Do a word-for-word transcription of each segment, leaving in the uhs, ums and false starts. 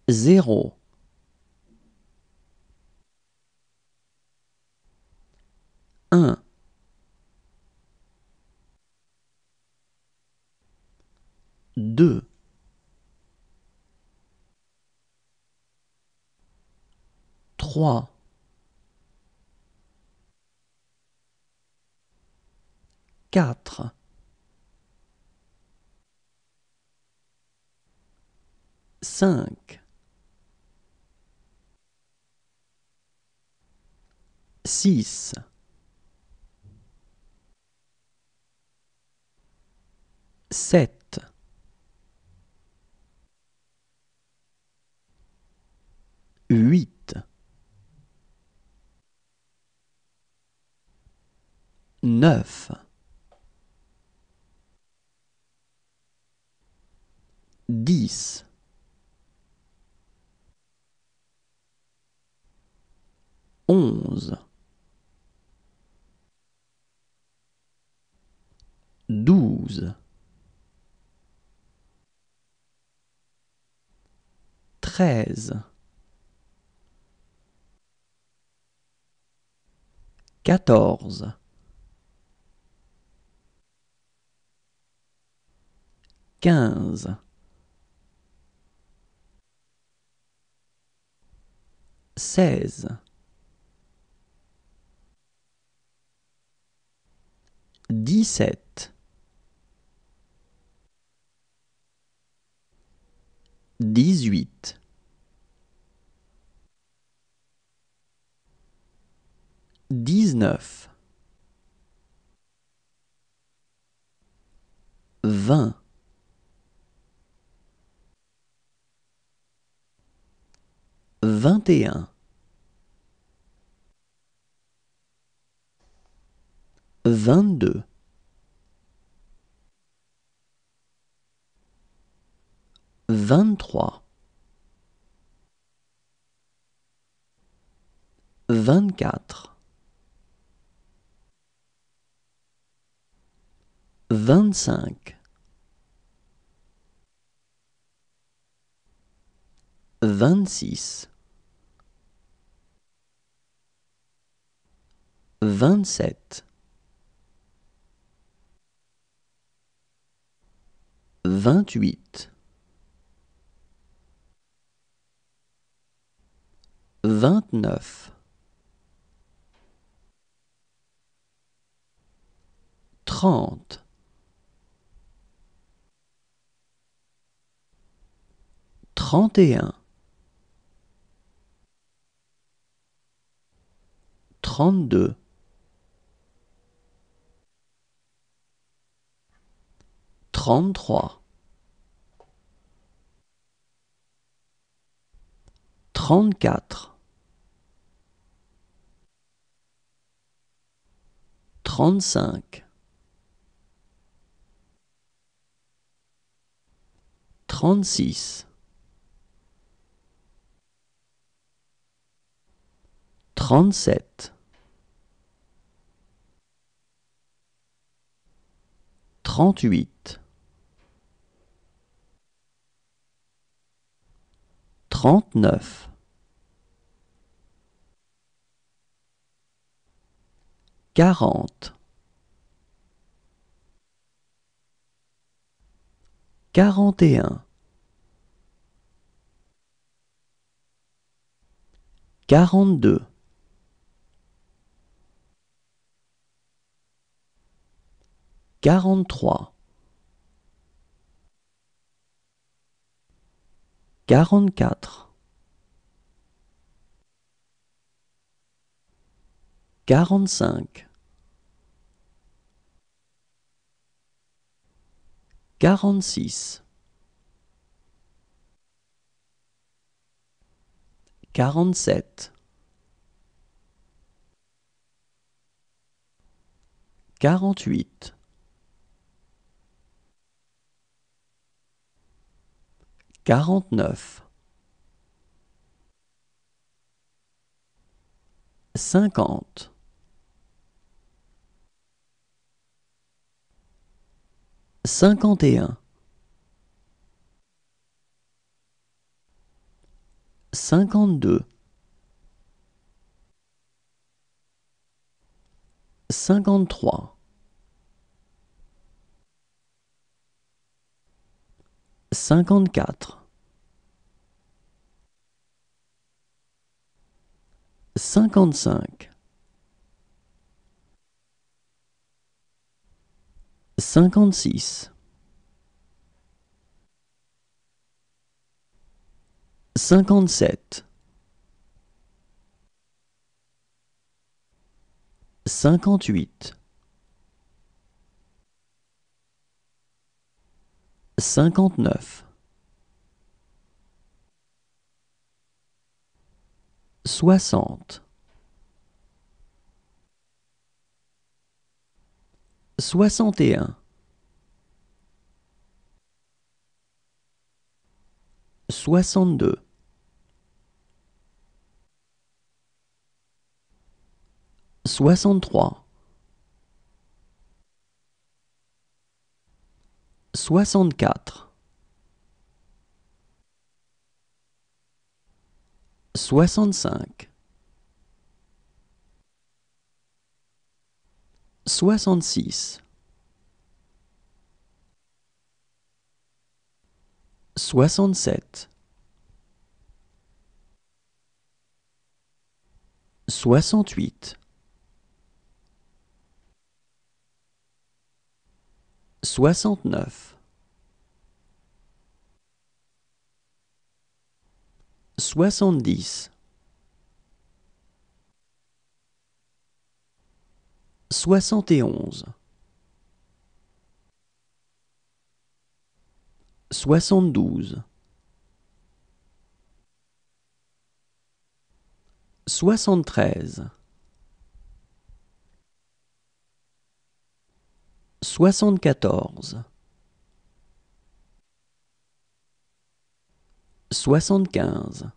zéro, un, deux, trois, quatre, cinq, six, sept, huit, neuf, dix, onze, douze, treize, quatorze, quinze, seize, dix-sept, dix-huit, dix-neuf, vingt, vingt et un, vingt-deux, vingt-trois, vingt-quatre, vingt-cinq, vingt-six, vingt-sept, vingt-huit, vingt-neuf, trente, trente et un, trente-deux, trente-trois, trente-quatre, trente-cinq, trente-six, trente-sept, trente-huit, trente-neuf, quarante, quarante et un, quarante-deux, quarante-trois, quarante-quatre, quarante-cinq, quarante-six, quarante-sept, quarante-huit, quarante-neuf, cinquante, cinquante et un, cinquante-deux, cinquante-trois, cinquante-quatre, cinquante-cinq, cinquante-six, cinquante-sept, cinquante-huit, cinquante-neuf, soixante, soixante et un, soixante-deux, soixante-trois, soixante-quatre, soixante-cinq, soixante-six, soixante-sept, soixante-huit, soixante-neuf, soixante-dix, soixante et onze, soixante-douze, soixante-treize, soixante-quatorze, soixante-quinze,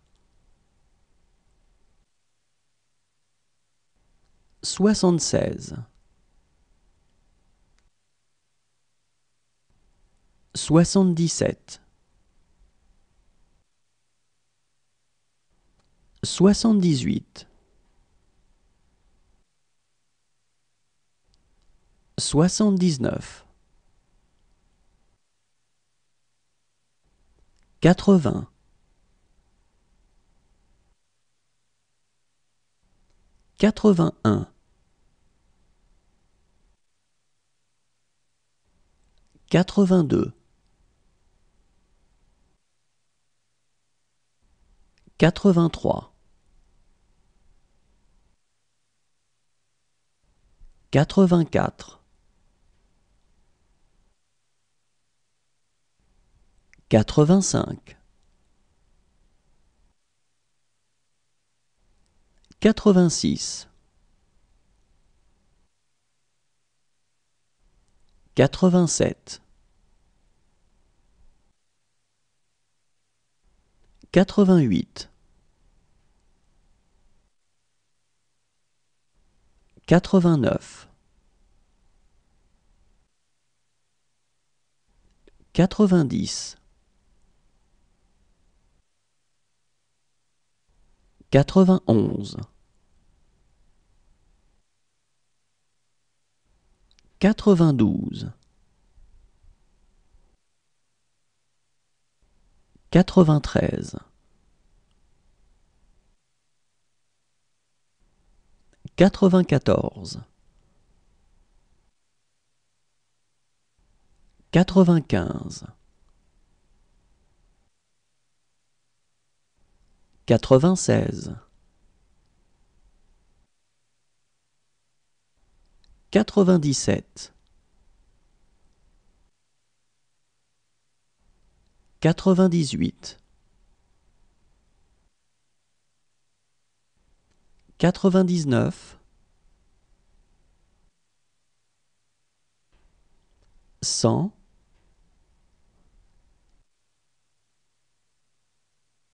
soixante-seize, soixante-dix-sept, soixante-dix-huit, soixante-dix-neuf, quatre-vingts, quatre-vingt-un, quatre-vingt-deux, quatre-vingt-trois, quatre-vingt-quatre, quatre-vingt-cinq, quatre-vingt-six, quatre-vingt-sept, quatre-vingt-huit, quatre-vingt-neuf, quatre-vingt-dix, quatre-vingt-onze, quatre-vingt-douze, quatre-vingt-treize, quatre-vingt-quatorze, quatre-vingt-quinze, quatre-vingt-seize, quatre-vingt-dix-sept, quatre-vingt-dix-huit, quatre-vingt-dix-neuf, cent,